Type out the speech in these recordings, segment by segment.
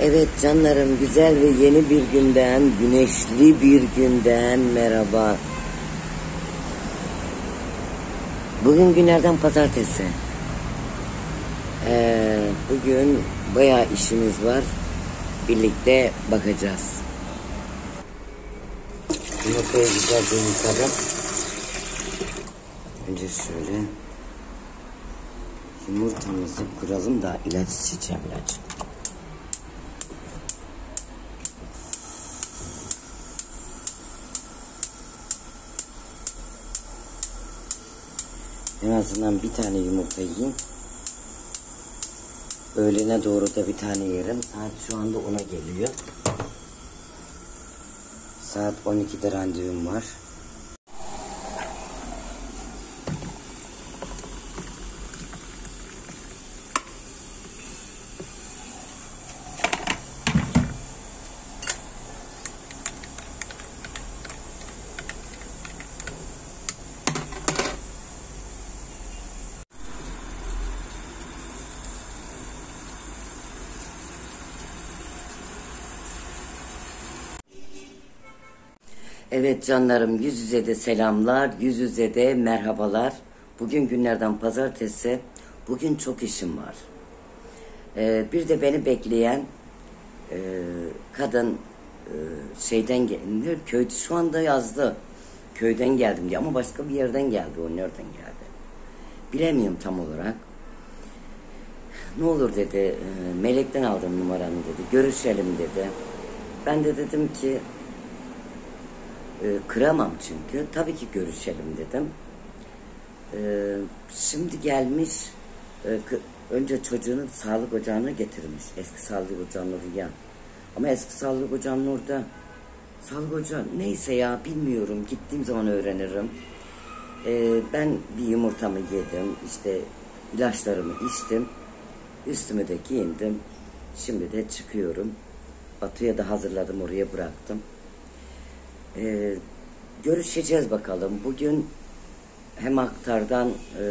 Evet canlarım, güzel ve yeni bir günden, güneşli bir günden merhaba. Bugün günlerden pazartesi. Bugün bayağı işimiz var. Birlikte bakacağız. Yumurtayı güzelce yıkadım. Önce şöyle yumurtamızı kıralım da ilaç içeceğim, ilaç. En azından bir tane yumurta yiyeyim. Öğlene doğru da bir tane yerim. Saat şu anda 10'a geliyor. Saat 12'de randevum var. Evet canlarım, yüz yüze de selamlar, yüz yüze de merhabalar. Bugün günlerden pazartesi. Bugün çok işim var. Bir de beni bekleyen kadın şeyden geldi. Köy şu anda yazdı. Köyden geldim diye ama başka bir yerden geldi. O nereden geldi? Bilemiyorum tam olarak. Ne olur dedi. Melek'ten aldım numaranı dedi. Görüşelim dedi. Ben de dedim ki kıramam çünkü. Tabii ki görüşelim dedim. Şimdi gelmiş, önce çocuğunu sağlık ocağına getirmiş. Eski sağlık ocağının oraya. Ama eski sağlık ocağının orada sağlık ocağı neyse ya, bilmiyorum. Gittiğim zaman öğrenirim. Ben bir yumurtamı yedim. İşte ilaçlarımı içtim. Üstümü de giyindim. Şimdi de çıkıyorum. Batu'ya da hazırladım, oraya bıraktım. Görüşeceğiz bakalım. Bugün hem aktardan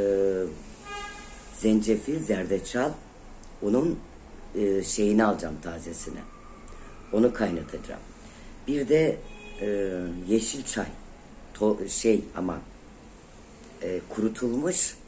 zencefil, zerdeçal, onun şeyini alacağım, tazesini. Onu kaynatacağım. Bir de yeşil çay, kurutulmuş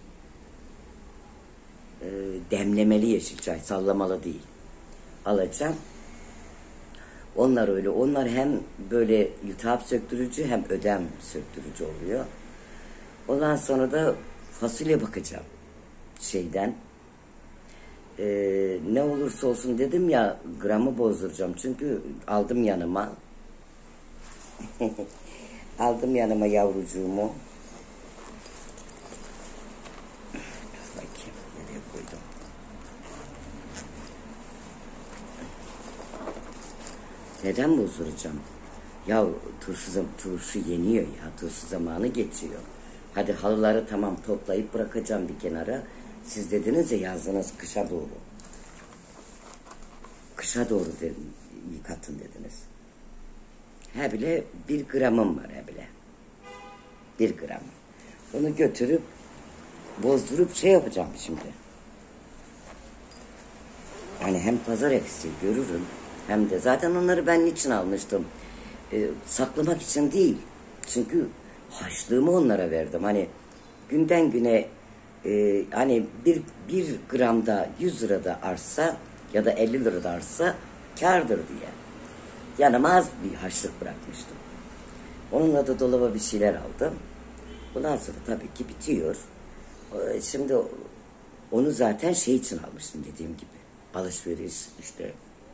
demlemeli yeşil çay, sallamalı değil. Alacağım. Onlar öyle. Onlar hem böyle iltihap söktürücü hem ödem söktürücü oluyor. Ondan sonra da fasulye bakacağım şeyden. Ne olursa olsun dedim ya, gramı bozduracağım. Çünkü aldım yanıma. Aldım yanıma yavrucuğumu. Dur bakayım nereye koydum. Neden bozduracağım? Ya turşu yeniyor ya. Turşu zamanı geçiyor. Hadi halıları tamam toplayıp bırakacağım bir kenara. Siz dediniz ya, yazdınız kışa doğru. Kışa doğru dedim, yıkatın dediniz. He bile 1 gramım var he bile. 1 gram. Onu götürüp bozdurup şey yapacağım şimdi. Yani hem pazar eksiği görürüm. Hem de zaten onları ben niçin almıştım? Saklamak için değil. Çünkü harçlığımı onlara verdim. Hani günden güne hani bir gramda 100 lirada artsa ya da 50 lirada artsa kârdır diye. Yanıma az bir harçlık bırakmıştım. Onunla da dolaba bir şeyler aldım. Ondan sonra tabii ki bitiyor. Şimdi onu zaten şey için almıştım, dediğim gibi. Alışveriş işte.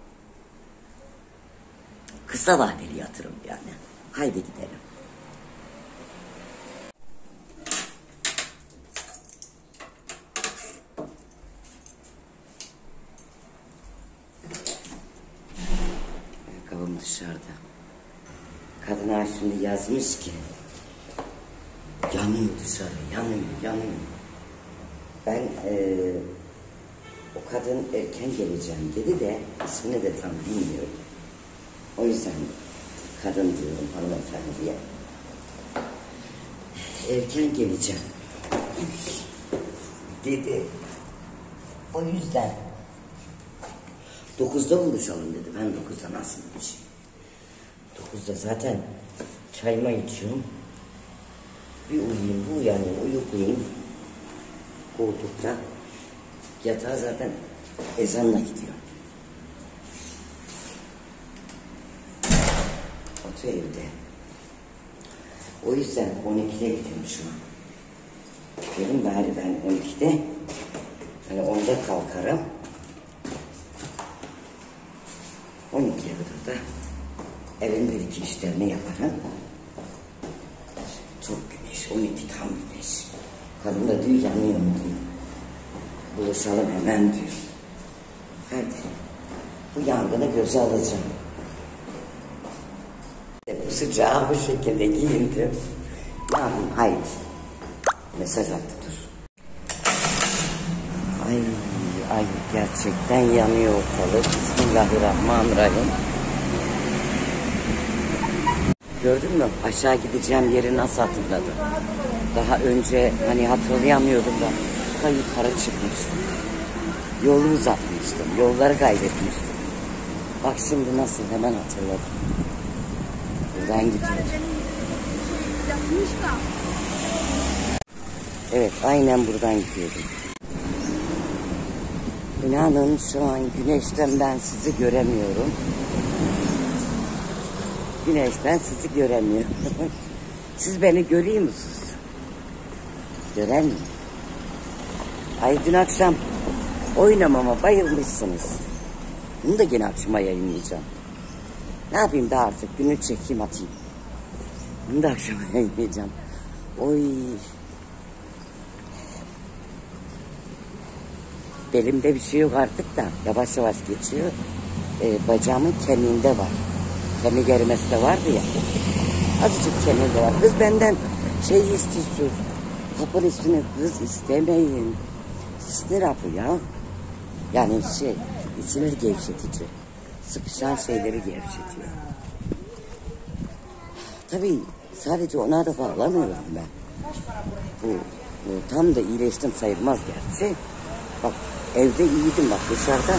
Kısa vadeli yatırım yani. Haydi gidelim. Ayakkabım dışarıda. Kadına şimdi yazmış ki yanıyor dışarı, yanıyor. Ben o kadın erken geleceğim dedi de ismini de tam bilmiyorum. O yüzden kadın diyorum, hanımefendiye. Erken geleceğim dedi. O yüzden 9'da buluşalım dedi. Ben 9'da nasıl buluşayım? 9'da zaten çayımı içiyorum. Bir uyuyayım, bu uyanayım, uyuklayayım. Koltukta. Yatağa zaten ezanla gidiyor. Oturuyor evde. O yüzden 12'de gidiyorum şu an. Dedim bari ben 12'de hani 10'da kalkarım. 12'ye kadar da evin bir iki işlerini yaparım. Çok güneş, 12 tam güneş. Kadın da diyor yanıyorum diyor. Buluşalım hemen diyor. Hadi. Bu yangını göze alacağım. Bu sıcağı bu şekilde giyindim. Ne yapayım? Haydi. Mesaj attı dur. Ay gerçekten yanıyor ortalık. Bismillahirrahmanirrahim. Gördün mü? Aşağı gideceğim yeri nasıl hatırladım. Daha önce hani hatırlayamıyordum da yukarı çıkmıştım. Yolu uzatmıştım. Yolları kaybetmiştim. Bak şimdi nasıl hemen hatırladım. Buradan gidiyorum. Evet aynen buradan gidiyordum. İnanın şu an güneşten ben sizi göremiyorum. Güneşten sizi göremiyorum. Siz beni görüyor musunuz? Gören mi? Ay dün akşam oynamama bayılmışsınız. Bunu da yine akşama yayınlayacağım. Ne yapayım da artık günü çekeyim atayım. Bunu da akşama yayınlayacağım. Oy. Belimde bir şey yok artık da yavaş yavaş geçiyor. Bacağımın kemiğinde var. Kemik erimesi de vardı ya. Azıcık kemiğinde var. Kız benden şey istiyor. Hapın üstüne kız istemeyin. Sinir hapı ya. Yani sinir gevşetici. Sıkışan şeyleri gevşetiyor. Tabii sadece ona da bağlamıyorum ben. Bu tam da iyileştim sayılmaz gerçi. Bak evde iyiydim bak dışarıda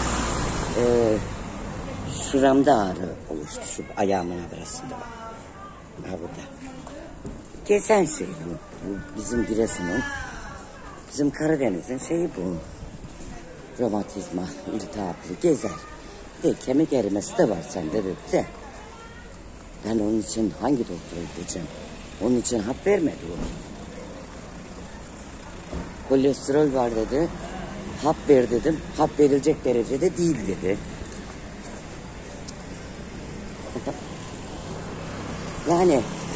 şuramda ağrı oluştu şu ayağımın arasında bak. Ha burada. Kesen şey bu bizim Giresun'un, bizim Karadeniz'in şeyi bu. Romatizma, iltihaplı gezer. Kemik erimesi de var sende de. Ben onun için hangi doktora gideceğim? Onun için hap vermedi o. Kolesterol var dedi. Hap ver dedim. Hap verilecek derecede değil dedi. Yani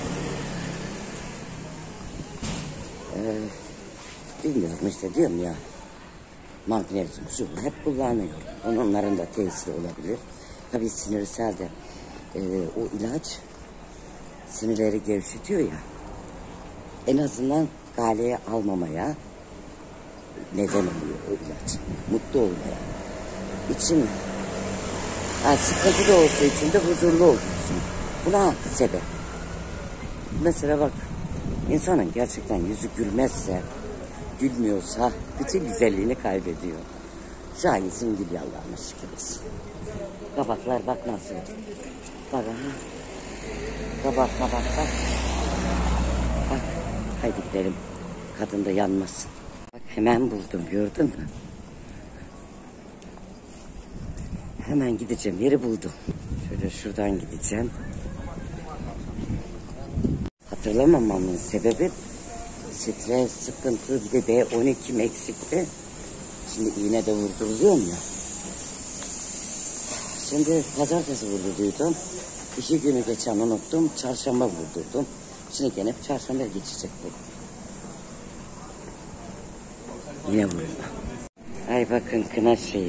bilmiyorum işte diyorum ya. Magnezyum şu hep kullanıyorum. Onların da tesiri olabilir. Tabii sinirsel de o ilaç sinirleri gevşetiyor ya. En azından galeye almamaya neden oluyor o ilaç. Mutlu olmaya. İçin yani sıkıntı da olsa içinde huzurlu olursun. Buna sebep. Mesela bak insanın gerçekten yüzü gülmezse, gülmüyorsa bütün güzelliğini kaybediyor. Şu an yüzüm gülüyor Allah'ına şükür olsun. Kabaklar bak nasıl. Bak aha. Kabak. Bak haydi gidelim. Kadın da yanmasın. Bak hemen buldum gördün mü? Hemen gideceğim yeri buldum. Şöyle şuradan gideceğim. Hatırlamamamın sebebi stres, sıkıntı, bir de B12 eksikti. Şimdi iğne de vurduruluyorum ya. Şimdi pazartesi vurdurduydum. 2 günü geçen unuttum. Çarşamba vurdurdum. Şimdi gene çarşamba geçecek bu. Yine vurdu. Ay bakın kına şeyi.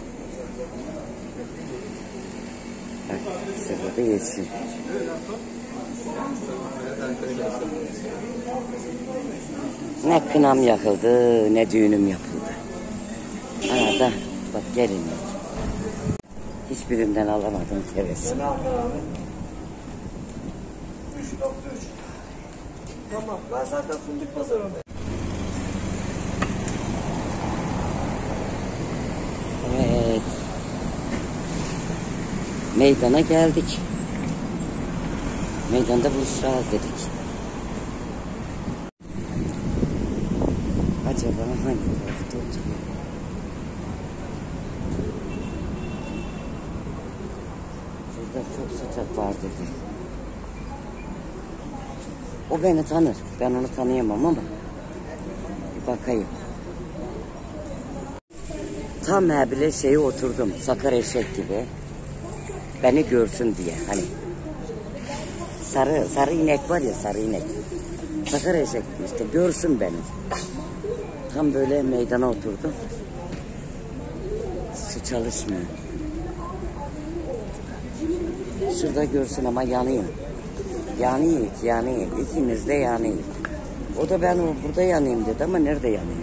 Bak sırada yesin. Ne kınam yakıldı, ne düğünüm yapıldı. Arada bak gelin. Hiçbirinden alamadım hevesimi. Tamam, ben zaten fındık pazarındayım. Evet. Meydana geldik. Meydanda buluşacağız dedik. Acaba hangi tarafta oturuyor? Burada çok sıcak var dedi. O beni tanır. Ben onu tanıyamam ama bir bakayım. Tam bile şeye oturdum. Sakar eşek gibi. Beni görsün diye. Hani sarı inek var ya, sarı inek. Sakar eşek işte, görsün beni. Tam böyle meydana oturdum. Su çalışmıyor. Şurada görsün ama yanıyor. Yanıyor. İkimiz de yanıyor. O da ben burada yanayım dedi ama nerede yanıyor?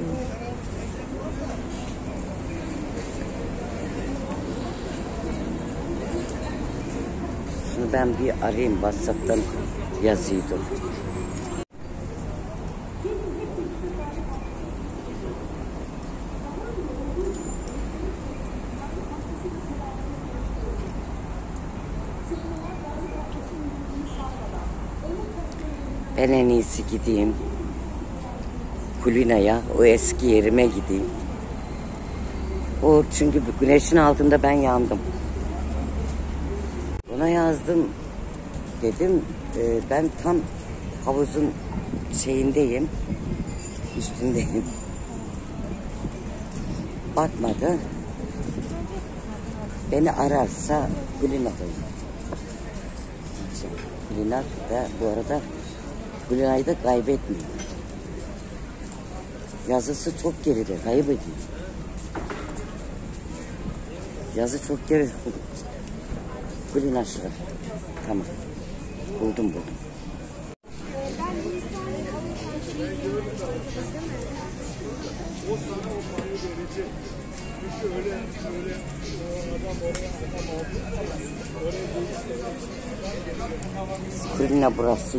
Şunu ben bir arayayım, WhatsApp'tan yazıyordum. Ben en iyisi gideyim Kulina'ya, o eski yerime gideyim. O çünkü güneşin altında ben yandım. Ona yazdım, dedim ben tam havuzun şeyindeyim, üstündeyim. Bakmadı. Beni ararsa Kulina'dayım. Kulina da bu arada Kulina'yı da kaybetmiyor. Yazısı çok geride, kaybediyor. Yazı çok geride. Kulina şurada. Tamam. Buldum. Kulina burası.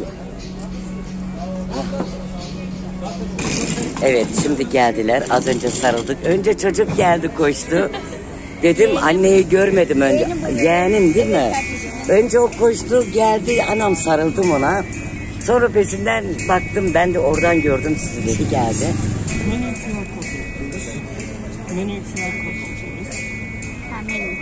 Evet, şimdi geldiler. Az önce sarıldık. Önce çocuk geldi, koştu. Dedim anneyi görmedim önce. Yeğenin değil mi? Önce o koştu geldi, anam, sarıldım ona. Sonra peşinden baktım, ben de oradan gördüm sizi dedi, geldi. Menü QR kodu yapıyoruz. Menü QR kodu yapıyoruz. Ha, menü.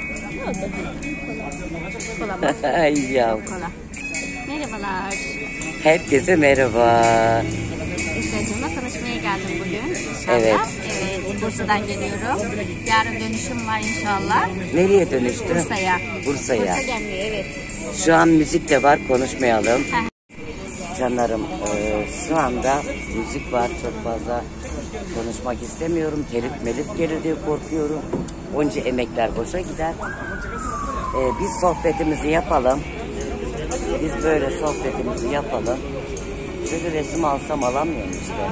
Kola. Ay ya. Kola. Merhabalar. Herkese merhaba. Esra'cığımla tanışmaya geldim bugün inşallah. Evet. Evet, Bursa'dan geliyorum. Yarın dönüşüm var inşallah. Nereye dönüştü? Bursa'ya. Bursa'ya. Bursa gelmiyor, evet. Şu an müzik de var, konuşmayalım. Canlarım, şu anda müzik var, çok fazla konuşmak istemiyorum. Telif melif gelir diye korkuyorum. Onca emekler boşa gider. Biz sohbetimizi yapalım. Biz böyle sohbetimizi yapalım. Şöyle resim alsam alamıyorum işte.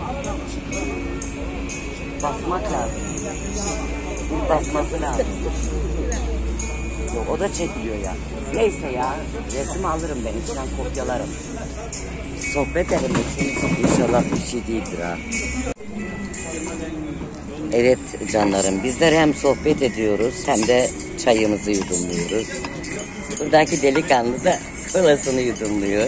Basmak lazım. Bir basması lazım. Yok, o da çekiliyor ya. Neyse ya, resim alırım ben, içinden kopyalarım. Sohbet edelim, inşallah bir şey değildir ha. Evet canlarım, bizler hem sohbet ediyoruz hem de çayımızı yudumluyoruz. Buradaki delikanlı da kolasını yudumluyor.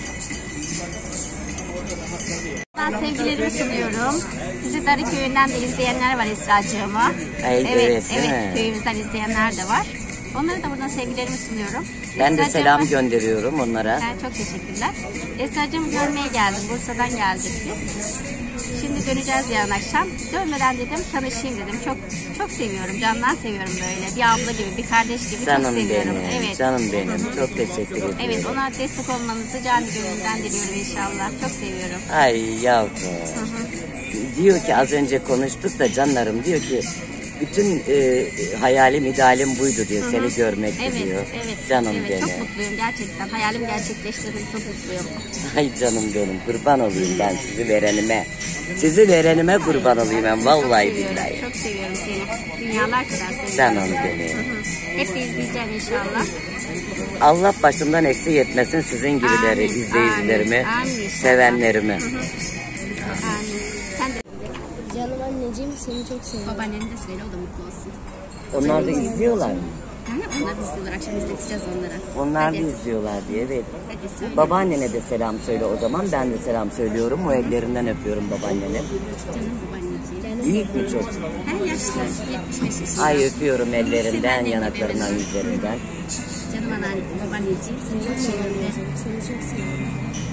Ben sevgilerimi sunuyorum. Bizi Darı Köyü'nden de izleyenler var Esra'cığıma. Evet, köyümüzden izleyenler de var. Onlara da buradan sevgilerimi sunuyorum. Ben de selam gönderiyorum onlara. Çok teşekkürler. Esra'cığımı görmeye geldim. Bursa'dan geldik biz. Şimdi döneceğiz yarın akşam. Dönmeden dedim tanışayım dedim. Çok seviyorum. Candan seviyorum böyle. Bir abla gibi, bir kardeş gibi Canım çok seviyorum. benim, Evet. canım benim. Çok teşekkür ediyorum. Evet, ona destek olmanızı canı gönülden diliyorum inşallah. Çok seviyorum. Ay yavrum. Diyor ki, az önce konuştuk da canlarım, diyor ki bütün hayalim, idealim buydu diyor. Seni görmek diyor. Evet. Canım evet, benim. çok mutluyum gerçekten. Hayalimi gerçekleştirdim. Çok mutluyum. Ay canım benim, kurban olayım ben sizi verenime. Sizi verenime kurban olayım ben, vallahi billahi. Çok seviyorum seni. Dünyalar kadar seviyorum. Canım benim. Hep de izleyeceğim inşallah. Allah başımdan eksik etmesin sizin gibileri, Amin, izleyicilerimi, amin. sevenlerimi. Amin. Sen de Canım anneciğim seni çok seviyorum. babaanneni de söyle, o da mutlu olsun. Onlar da izliyorlar mı? Onlar izliyorlar. Akşam izleteceğiz onlara. Onlar da Hadi. izliyorlar diye. Evet. Hadi söyle. Babaannene de selam söyle o zaman. Ben de selam söylüyorum. O ellerinden öpüyorum babaannene. Canım babaanneciğim. Büyük mü çok? Her yaşlı. 75 yaşında. Ay öpüyorum ellerinden, Sizden de yanaklarından, öperim. yüzlerinden. Canım anneanneciğim, babaanneciğim. Seni çok seviyorum. Seni çok seviyorum.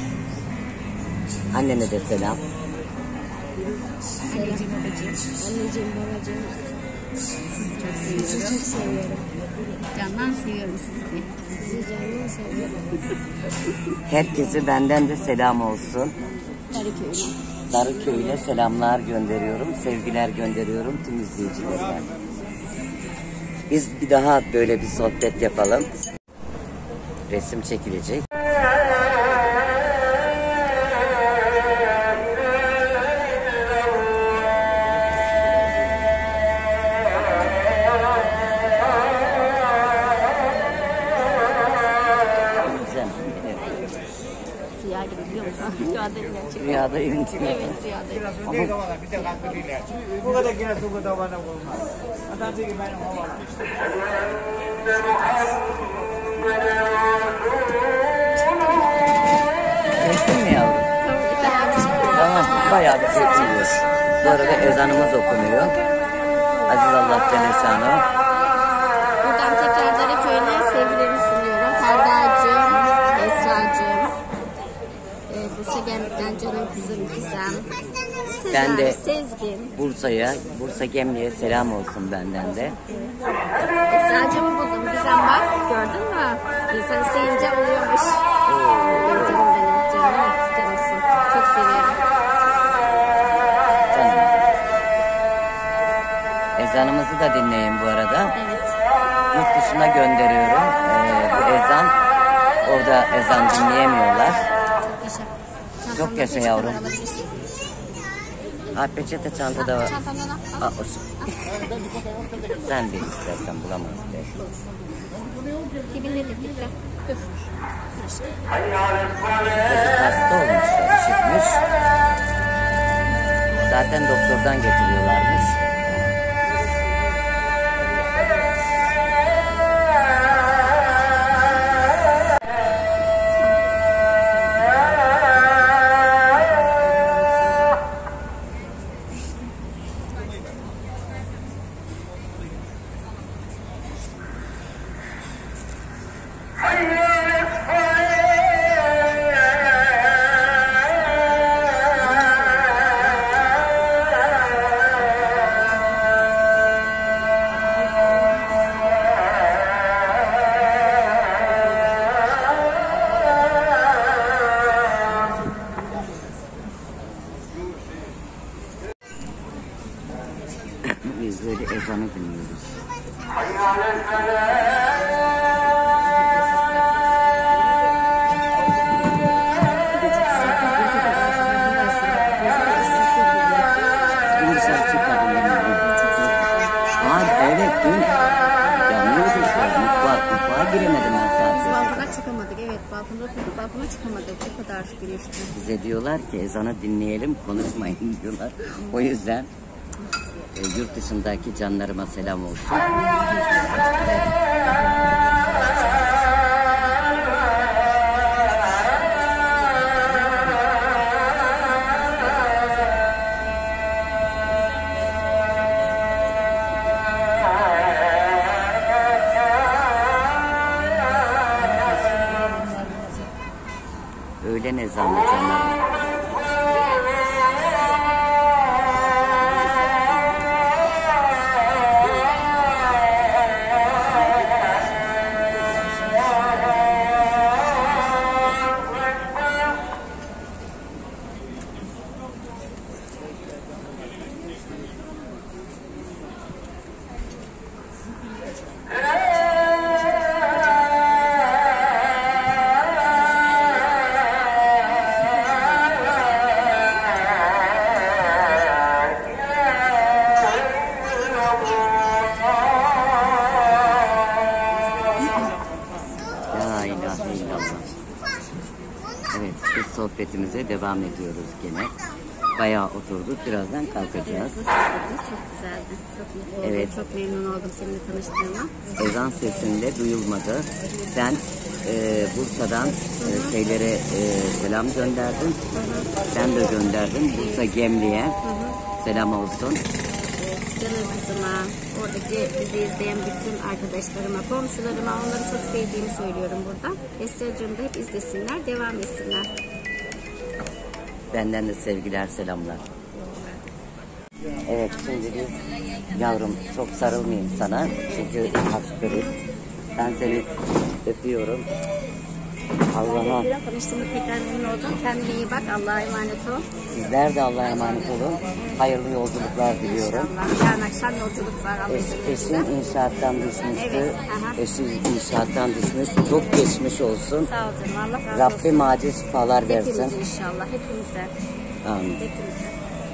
Annene de selam. Anneciğim, babacığım. Anneciğim, babacığım. Sizi çok seviyorum. Çok seviyorum. Candan seviyorum sizi. Sizi canlı seviyorum. Herkese benden de selam olsun. Darıköy'üne. Darıköy'üne selamlar gönderiyorum. Sevgiler gönderiyorum tüm izleyicilerden. Biz bir daha böyle bir sohbet yapalım. Resim çekilecek. Güzel. Evet. Rüya gibi biliyor musun? Rüyada gerçek. Rüyada evin içinde. Evet rüyada. Çektin mi yavrum? Tamam, bayağı bir çekiyoruz. Bu arada ezanımız okunuyor. Aziz Allah Celle Şanı. Buradan tekrar Darıköy'üne sevgilerimi sunuyorum. Ferda'cığım, Esra'cığım. Bursa Gemlik'ten canım kızım Gizem. Ben de Sezgin. Bursa Gemli'ye selam olsun benden de. Esra'cığımı buldum. Gizem bak gördün mü? İnsan isteyince oluyormuş. Benim canım benim. Canımsın. Çok seviyorum. Canım. Ezanımızı da dinleyin bu arada. Evet. Yurt dışına gönderiyorum. Bu ezan, orada ezan dinleyemiyorlar. Yaşa. Çok yaşa Çantamda yavrum. peçete var, alabilirsin. Ha, peçete çantada var. Çantamdan al. Aa, olsun. Sen de istersen bulamaz be. Dibinde dibinde. Üf. Çocuk hasta olmuş, üşütmüş. Zaten doktordan getiriyorlarmış. Biz böyle ezanı dinliyoruz. Dışarı çıkalım. Evet dün yanıyordu işte. Mutfağa giremedim ben sadece. Balkona çıkamadık. Evet balkonda oturduk. Balkona çıkamadık. O kadar güneşti. Bize diyorlar ki ezanı dinleyelim, konuşmayın diyorlar. O yüzden yurt dışındaki canlarıma selam olsun. Öğlen ezanı canlarım. La ilahe illallah. Evet, biz sohbetimize devam ediyoruz gene. bayağı oturduk. Birazdan kalkacağız. Bu sohbetimiz çok güzeldi. Çok mutlu oldum. Evet. Çok memnun oldum seninle tanıştığıma. Ezan sesinde duyulmadı. Sen Bursa'dan şeylere selam gönderdin. Sen de gönderdin. Bursa Gemli'ye selam olsun. Canım kızıma, oradaki bizi izleyen bütün arkadaşlarıma, komşularıma, onları çok sevdiğimi söylüyorum burada. Esra'cığım da hep izlesinler, devam etsinler. Benden de sevgiler, selamlar. Evet, şimdi biz yavrum çok sarılmayayım sana. Çünkü hastayım. Ben seni öpüyorum. Allah'a. Tanıştığımda tekrar memnun oldum. Kendine iyi bak. Allah'a emanet ol. Sizler de Allah'a emanet olun. Hayırlı yolculuklar diliyorum. İnşallah. Yarın akşam yolculuk var. Eşin inşaattan düşmüştü. Evet, aha. Eşin inşaattan düşmüş. Çok geçmiş olsun. Sağ ol canım. Allah razı olsun. Rabbim acil şifalar versin. Hepimize inşallah. Hepimize. Amin. Hepimize.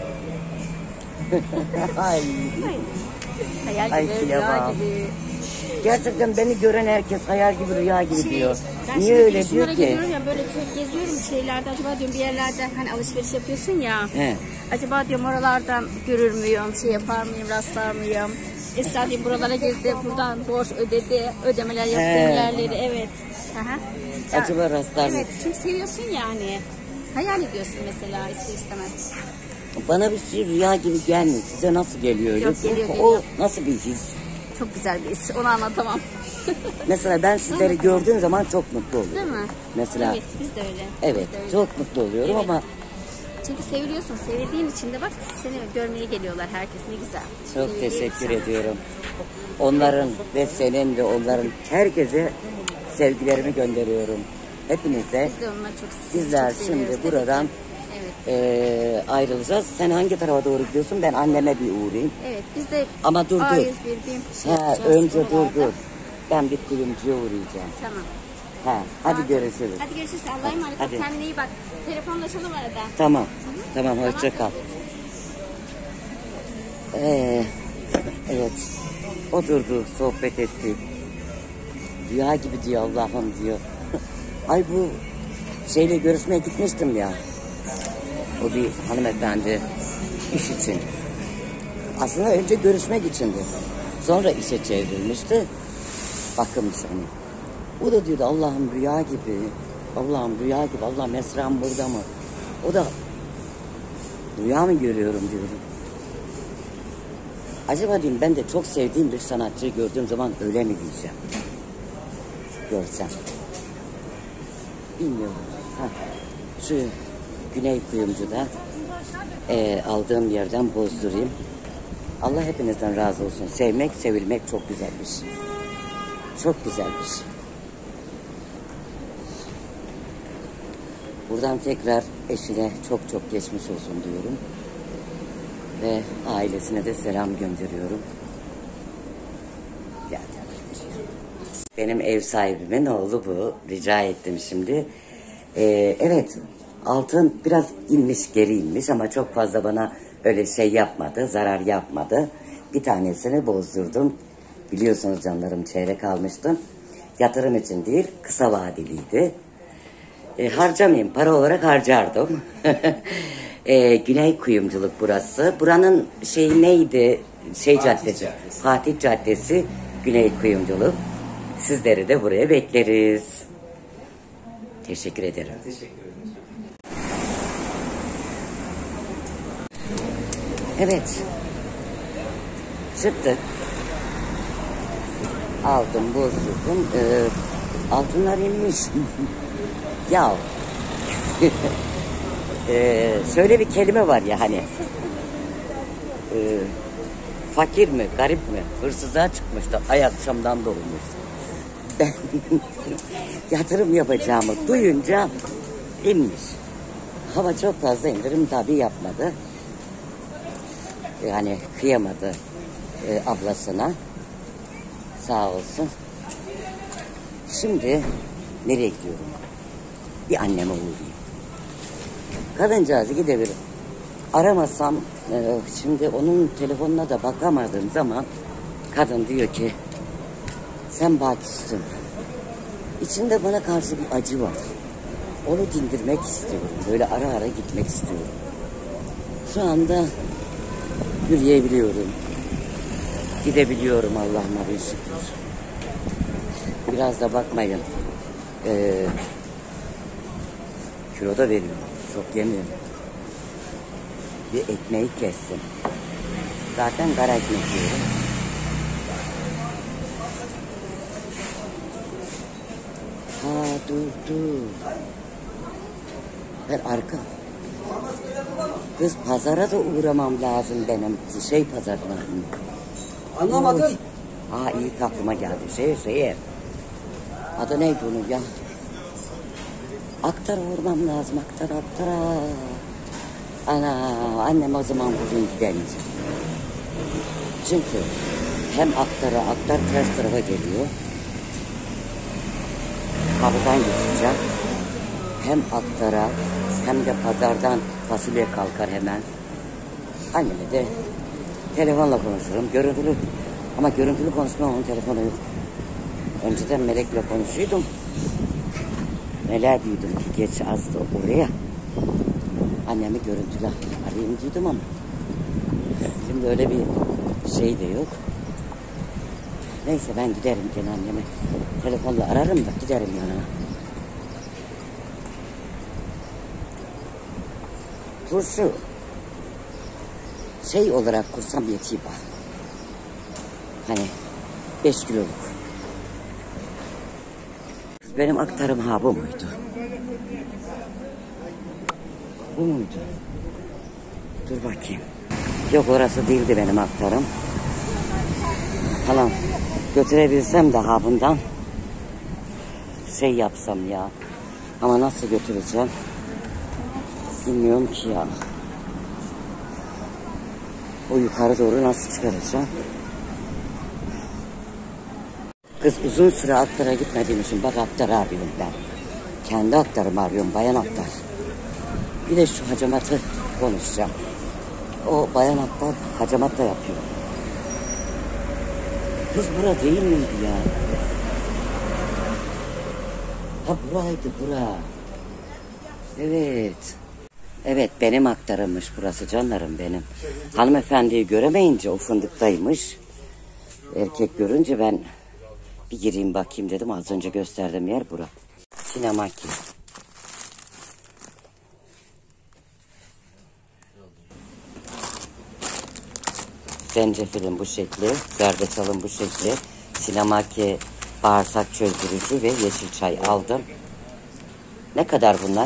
Ay. Hayal Ay, gibi, kıyamam. rüya gibi. Gerçekten beni gören herkes hayal gibi, rüya gibi diyor. Ben Niye şimdi öyle şunlara diyor ki? geliyorum ya, böyle çok geziyorum şeylerde, acaba diyorum bir yerlerde hani alışveriş yapıyorsun ya. He. Acaba diyorum oralardan görür müyüm, şey yapar mıyım, rastlar mıyım? Esra diyeyim buralara girdi, buradan borç ödedi, ödemeler yaptığım He. yerleri, evet. Aha. Ya, Acaba rastlar mı? evet, çünkü seviyorsun yani. Hayal ediyorsun mesela ister istemez. Bana bir şey rüya gibi gelmiyor. Size nasıl geliyor? Yok, geliyor, O geliyor. nasıl bir his? Çok güzel bir his, onu anlatamam. Mesela ben sizleri gördüğüm zaman çok mutlu oluyorum. Değil mi? Mesela Evet, biz de öyle. evet, Biz de öyle. çok mutlu oluyorum Evet. ama Çünkü seviliyorsun, sevildiğin için de bak seni görmeye geliyorlar herkes, ne güzel. çok Sevildiğin teşekkür için. ediyorum. Onların ve senin de onların herkese sevgilerimi gönderiyorum. Hepinize. Biz de onları çok Sizler çok şimdi seviyoruz. buradan Evet. ayrılacağız. Sen hangi tarafa doğru gidiyorsun? Ben anneme bir uğrayayım. Evet, biz de Ama dur, dur. A101 bin Ha, önce dur. Ben bir kuyumcuya uğrayacağım. Tamam. Ha, hadi görüşürüz. Hadi görüşürüz. Allah'a emanet ol. Hadi. Kendine iyi bak. Telefonlaşalım arada. Tamam. Tamam, hoşça kal. Evet. Oturduk, sohbet ettik. Rüya gibi diyor, Allah'ım diyor. Ay bu şeyle görüşmeye gitmiştim ya. O bir hanımefendi iş için. Aslında önce görüşmek içindi. Sonra işe çevrilmişti. Bakılmış hani. O da diyordu Allah'ım rüya gibi. Allah'ım rüya gibi. Allah'ım Esra'm burada mı? O da rüya mı görüyorum diyordu. Acaba diyeyim ben de çok sevdiğim bir sanatçıyı gördüğüm zaman öyle mi diyeceğim? Görsem. Bilmiyorum. Ha. Şu Güney Kuyumcu'da aldığım yerden bozdurayım. Allah hepinizden razı olsun. Sevmek, sevilmek çok güzelmiş. Çok güzelmiş. Buradan tekrar eşine çok çok geçmiş olsun diyorum. Ve ailesine de selam gönderiyorum. Benim ev sahibimin oğlu bu. Rica ettim şimdi. Evet, altın biraz inmiş, geri inmiş ama çok fazla bana öyle şey yapmadı, zarar yapmadı. Bir tanesini bozdurdum. Biliyorsunuz canlarım, çeyrek almıştım. Yatırım için değil, kısa vadeliydi. Harcamayayım, para olarak harcardım. Güney Kuyumculuk burası. Buranın şeyi neydi? Caddesi. Fatih Caddesi, Güney Kuyumculuk. Sizleri de buraya bekleriz. Teşekkür ederim. Teşekkür ederim. Evet. Çıktık. Aldım, bozdurdum. Altınlar inmiş. Ya. Şöyle bir kelime var ya hani. Fakir mi, garip mi? Hırsızlığa çıkmıştı. Ay akşamdan dolmuş. Ben yatırım yapacağımı duyunca inmiş. Ama çok fazla indirim tabii yapmadı. Yani kıyamadı ablasına. Sağ olsun. Şimdi nereye gidiyorum? Bir anneme uğrayayım. Kadıncağızı gidebilirim. Aramasam şimdi onun telefonuna da bakamadığım zaman kadın diyor ki sen bakistin. İçinde bana karşı bir acı var. Onu dindirmek istiyorum. Böyle ara ara gitmek istiyorum. Şu anda yürüyebiliyorum. Gidebiliyorum Allah'ıma bir şükür. Biraz da bakmayın. Kilo da veriyorum. Çok yemiyorum. Bir ekmeği kestim. Zaten kara ekmek yiyorum. Ha dur. Ben arka. Kız pazara da uğramam lazım benim. Pazarına. Anlamadım. Aa ilk aklıma geldi. Şeye. Adı neydi onun ya? Aktara uğramam lazım. Aktara. Ana annem o zaman bugün gidince. Çünkü hem aktar ters tarafa geliyor. Kapıdan geçeceğim. Hem aktara hem de pazardan fasulye kalkar hemen. Anneme de telefonla konuşurum. Görüntülü. Ama görüntülü konuşmam, onun telefonu yok. Önceden Melek'le konuşuyordum. Neler diyordum ki geç azdı oraya. Annemi görüntülü arayayım diyordum ama. Şimdi öyle bir şey de yok. Neyse ben giderim gene annemi. Telefonla ararım da giderim yanına. Turşu şey olarak kursam yetiyor bak. Hani 5 kiloluk. Benim aktarım ha bu muydu? Bu muydu? Dur bakayım. Yok orası değildi benim aktarım. Falan götürebilsem de ha bundan şey yapsam ya. Ama nasıl götüreceğim? Bilmiyorum ki ya. O yukarı doğru nasıl çıkaracağım? Kız uzun süre aktara gitmediğim için bak aktar arıyorum ben. Kendi aktarımı arıyorum, bayan aktar. Bir de şu hacamatı konuşacağım. O bayan aktar hacamat da yapıyor. Kız bura değil miydi ya? Ha buraydı bura. Evet. Evet benim aktarımmış burası canlarım benim. Hanımefendiyi göremeyince o fındıktaymış. Erkek görünce ben bir gireyim bakayım dedim. Az önce gösterdiğim yer bura. Sinemaki. Zencefilin bu şekli, zerdeçalın bu şekli, sinemaki bağırsak çözdürücü ve yeşil çay aldım. Ne kadar bunlar?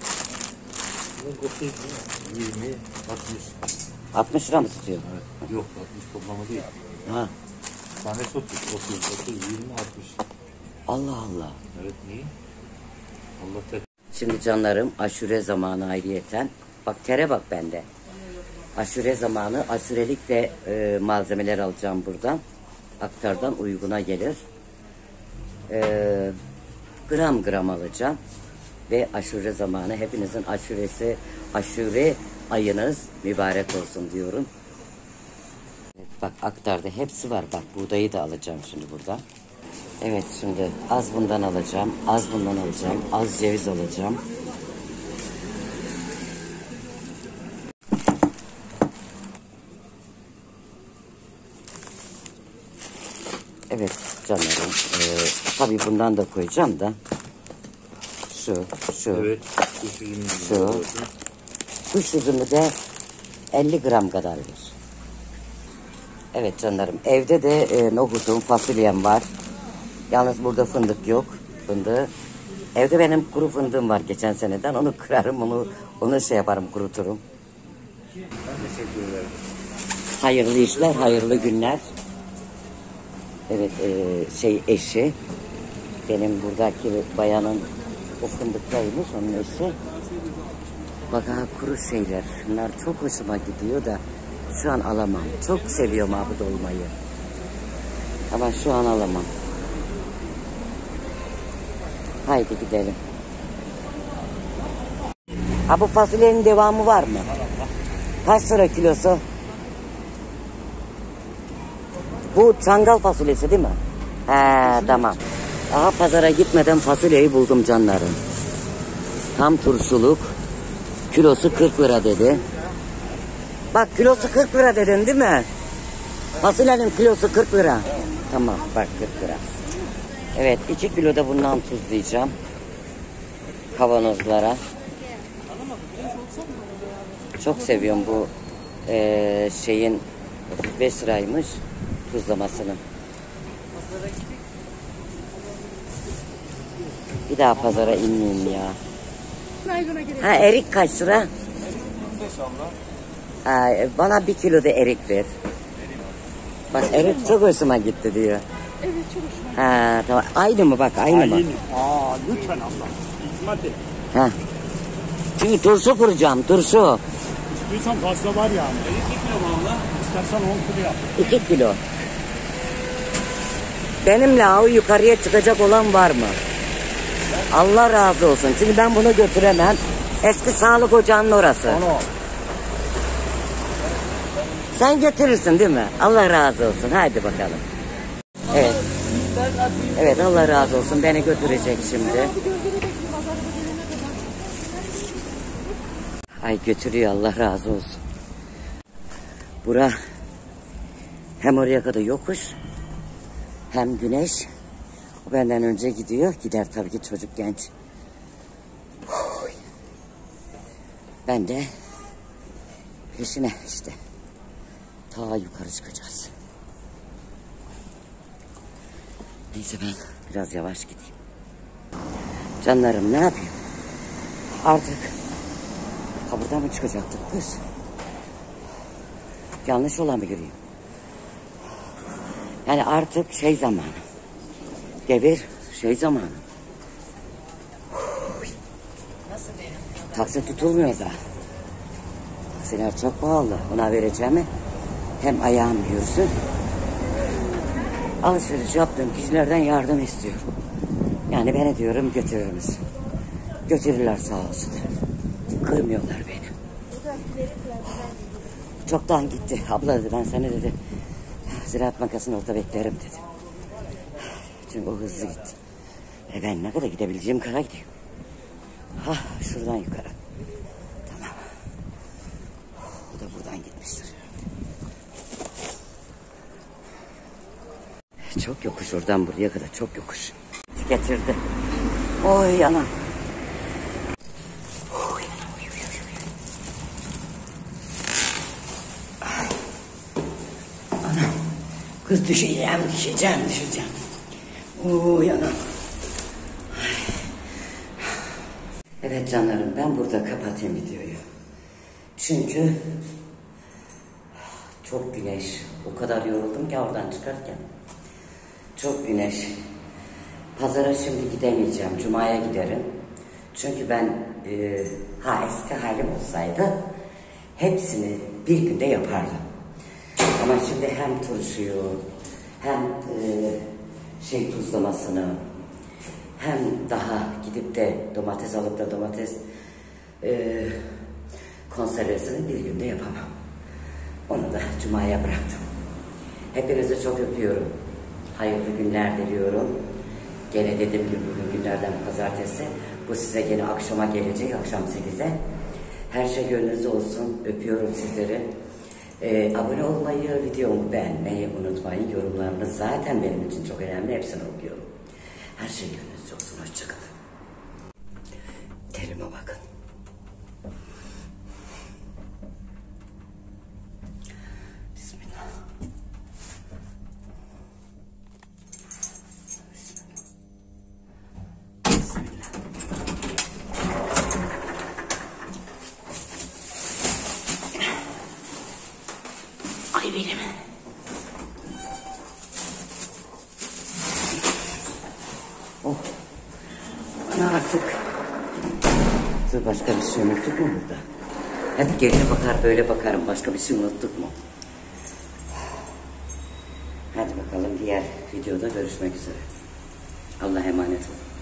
30, 20, 60. 60 lira mı tutuyor? Evet. Yok 60 toplamı değil. Ha. Tanesi 30, 20, 60. Allah Allah. Evet niye? Allah tek. Şimdi canlarım aşure zamanı ayrıyeten. Bak tere bak bende. Aşure zamanı, aşurelik de malzemeler alacağım buradan. Aktardan uyguna gelir. Gram gram alacağım. Ve aşure zamanı hepinizin aşure ayınız mübarek olsun diyorum. Evet, bak aktarda hepsi var. Bak buğdayı da alacağım şimdi buradan. Evet şimdi az bundan alacağım. Az bundan alacağım. Az ceviz alacağım. Evet canlarım. Tabii bundan da koyacağım da. Şu. Evet. Şu. Kuş üzümü de 50 gram kadar var. Evet canlarım. Evde de nohutum, fasulyem var. Yalnız burada fındık yok. Fındığı. Evde benim kuru fındığım var geçen seneden. Onu kırarım, onu şey yaparım, kuruturum. Ben teşekkür ederim. Hayırlı işler, hayırlı günler. Evet, eşi. Benim buradaki bayanın o fındıktaymış, onun eşi. Bak ha kuru şeyler. Bunlar çok hoşuma gidiyor da şu an alamam. Çok seviyorum abi dolmayı. Ama şu an alamam. Haydi gidelim. Ha bu fasulyenin devamı var mı? Kaç lira kilosu? Bu çangal fasulyesi değil mi? He tamam. Aha pazara gitmeden fasulyeyi buldum canlarım. Tam turşuluk. Kilosu 40 lira dedi. Bak kilosu 40 lira dedin değil mi? Fasulyenin kilosu 40 lira. Tamam bak 40 lira. Evet 2 kilo da bundan tuzlayacağım. Kavanozlara. Çok seviyorum bu şeyin 35 liraymış tuzlamasını. Bir daha pazara inmeyeyim ya. Ha erik kaç lira? Ha, bana 1 kilo da erik ver. Bak erik çok hoşuma gitti diyor. Evet çok hoşuma. Ha tamam. Aynı mı bak aynı mı? Aa lütfen abla. İltimat et. Ha. Çünkü turşu kuracağım turşu. İstiyorsan fazla var yani. 2 kilo mu abla? İstersen 10 kilo yap. 2 kilo. Benimle o yukarıya çıkacak olan var mı? Allah razı olsun. Çünkü ben bunu götüremem. Eski sağlık ocağının orası. Onu. Sen getirirsin değil mi? Allah razı olsun. Haydi bakalım. Evet. Evet Allah razı olsun. Beni götürecek şimdi. Ay götürüyor Allah razı olsun. Bura hem oraya kadar yokuş hem güneş. O benden önce gidiyor. Gider tabii ki çocuk genç. Ben de peşine işte. Ta yukarı çıkacağız. Neyse ben biraz yavaş gideyim. Canlarım ne yapayım? Artık buradan mı çıkacaktık kız? Yanlış olan mı göreyim? Yani artık şey zamanı. Devir şey zamanı. Taksi tutulmuyor da. Taksiler çok pahalı. Ona vereceğimi hem ayağım yürüsün. Alışveriş yaptığım kişilerden yardım istiyorum. Yani beni diyorum götürür müsün? Götürürler sağ olsun. Kırmıyorlar beni. Çoktan gitti. Abla dedi ben seni dedi Ziraat Bankası'nın orada beklerim dedi. Çünkü o hızlı gitti. Ben ne kadar gidebileceğim kadar gideyim. Ha şuradan yukarı. Tamam. O da buradan gitmiştir. Çok yokuş oradan buraya kadar çok yokuş. Getirdi. Oy yanam. Anam. Kız düşeceğim. Oy yanam. Evet canlarım ben burada kapatayım videoyu. Çünkü çok güneş. O kadar yoruldum ki oradan çıkarken. Çok güneş. Pazara şimdi gidemeyeceğim. Cuma'ya giderim. Çünkü ben eski halim olsaydı hepsini bir günde yapardım. Ama şimdi hem turşuyu hem tuzlamasını hem daha gidip de domates alıp da domates konservesini bir günde yapamam. Onu da Cuma'ya bıraktım. Hepinizi çok öpüyorum. Hayırlı günler diliyorum. Gene dediğim gibi bugün günlerden pazartesi. Bu size gene akşama gelecek. Akşam 8'e. Her şey gönlünüzde olsun. Öpüyorum sizleri. Abone olmayı, videomu beğenmeyi unutmayın. Yorumlarınız zaten benim için çok önemli. Hepsini okuyorum. Her şey gönlünüzde olsun. Hoşçakalın. Terime bakın. Bismillah. Bismillah. Ay benim. Oh. Bana artık. Dur başka bir şey unuttuk mu burada? Hep geriye bakar böyle bakarım. Başka bir şey unuttuk mu? Hadi bakalım diğer videoda görüşmek üzere. Allah'a emanet olun.